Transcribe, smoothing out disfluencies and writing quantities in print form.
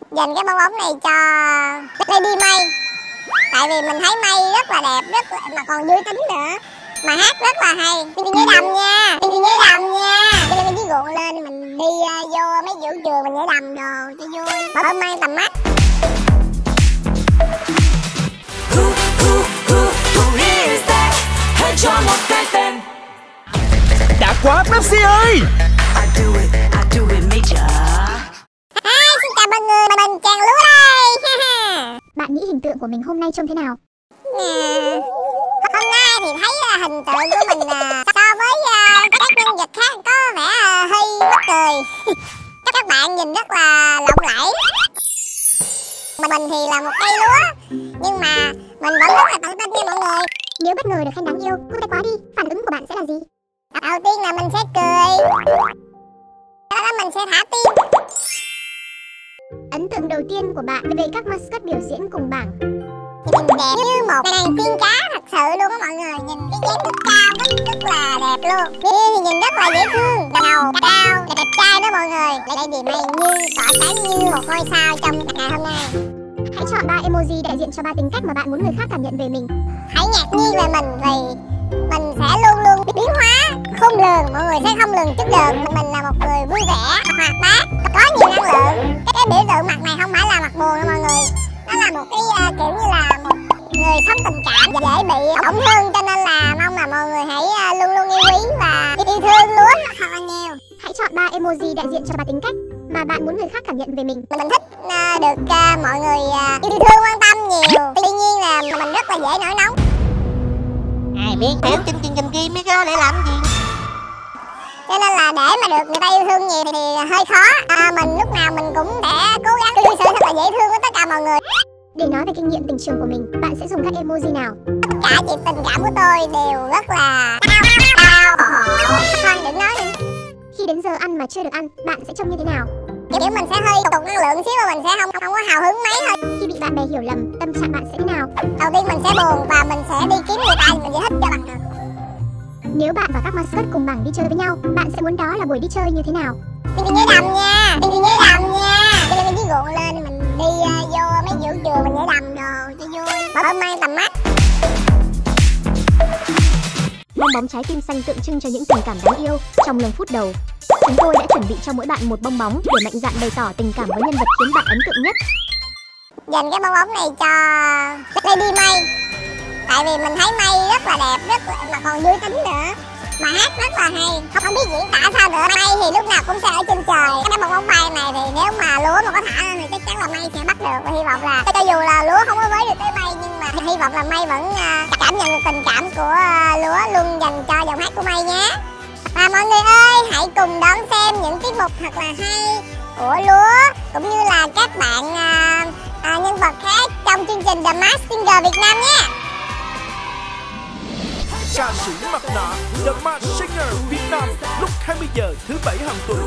Dành cái bong bóng này cho Lady May. Tại vì mình thấy May rất là đẹp, mà còn vui tính nữa, mà hát rất là hay. Đi nhảy đầm nha, đi nhảy đầm nha. Cho nên mình chỉ gọn lên mình đi vô mấy vũ trường mình nhảy đầm đồ cho vui, mở mang tầm mắt. Hãy cho một cái tên. Đã quá Pepsi ơi. Xin chào mọi người, mình Chàng Lúa đây. Bạn nghĩ hình tượng của mình hôm nay trông thế nào? Hôm nay thì thấy hình tượng của mình so với các nhân vật khác có vẻ hơi mắc cười. Các bạn nhìn rất là lộng lẫy. Mà mình thì là một cây lúa, nhưng mà mình vẫn rất là tự tin nha mọi người. Nếu bất ngờ được khen đáng yêu, vui tay quá đi, phản ứng của bạn sẽ là gì? Đầu tiên là mình sẽ cười, sau đó mình sẽ thả tim. Ấn tượng đầu tiên của bạn về các mascot biểu diễn cùng bảng? Nhìn đẹp như một nàng tiên cá thật sự luôn á mọi người. Nhìn cái dáng rất cao, rất là đẹp luôn. Đi thì nhìn rất là dễ thương, đầu cao, đẹp trai đó mọi người. Lady May như tỏa sáng như một ngôi sao trong ngày hôm nay. Hãy chọn 3 emoji đại diện cho 3 tính cách mà bạn muốn người khác cảm nhận về mình. Hãy ngạc nhiên về mình vì mình sẽ luôn luôn biến hóa, khôn lường. Mọi người sẽ không lường chút được. Mình là một người vui vẻ, hoạt bát, có nhiều năng lượng. Cái biểu tượng mặt này không phải là mặt buồn đâu mọi người. Nó là một cái kiểu như là một người sống tình cảm, dễ bị tổn thương, cho nên là mong là mọi người hãy luôn luôn yêu quý và yêu thương lúa thật là nhiều. Hãy chọn 3 emoji đại diện cho 3 tính cách mà bạn muốn người khác cảm nhận về mình. Mình thích được mọi người yêu thương, quan tâm nhiều. Tuy nhiên là mình rất là dễ nổi nóng. Ai biết tiểu Chinh Kim biết đó để làm gì. Cho nên là để mà được người ta yêu thương nhiều thì hơi khó. Mình lúc nào mình cũng sẽ cố gắng cư xử thật là dễ thương với tất cả mọi người. Để nói về kinh nghiệm tình trường của mình, bạn sẽ dùng các emoji nào? Tất cả chuyện tình cảm của tôi đều rất là đau. Thôi đừng nói nữa. Khi đến giờ ăn mà chưa được ăn, bạn sẽ trông như thế nào? Kiểu mình sẽ hơi tụt năng lượng xíu, mà mình sẽ không có hào hứng mấy thôi. Khi bị bạn bè hiểu lầm, tâm trạng bạn sẽ thế nào? Đầu tiên mình sẽ buồn và mình sẽ đi kiếm người ta mình giải thích cho bằng được. Nếu bạn và các mascot cùng bảng đi chơi với nhau, bạn sẽ muốn đó là buổi đi chơi như thế nào? Đi nhảy đầm nha, đi nhảy đầm nha. Cho nên mình chỉ gọn lên mình đi vô mấy vũ trường mình nhảy đầm đồ cho vui, mở mang tầm mắt. Bong bóng trái tim xanh tượng trưng cho những tình cảm đáng yêu. Trong lần phút đầu, chúng tôi đã chuẩn bị cho mỗi bạn một bong bóng để mạnh dạn bày tỏ tình cảm với nhân vật khiến bạn ấn tượng nhất. Dành cái bong bóng này cho Lady May. Tại vì mình thấy May rất là đẹp, mà còn vui tính nữa, mà hát rất là hay. Không biết diễn tả sao nữa. May thì lúc nào cũng sẽ ở trên trời. Cái bong bóng bay này thì nếu mà lúa mà có thả thì chắc chắn là May sẽ bắt được. Và hy vọng là cho dù là lúa không có với được tới May, nhưng mà hy vọng là May vẫn cảm nhận được tình cảm của lúa luôn dành cho giọng hát của May nhé. Và mọi người ơi, hãy cùng đón xem những tiết mục thật là hay của lúa cũng như là các bạn nhân vật khác trong chương trình The Masked Singer Việt Nam nhé. Ca sĩ mặt nạ The Masked Singer Việt Nam lúc 20 giờ thứ Bảy hàng tuần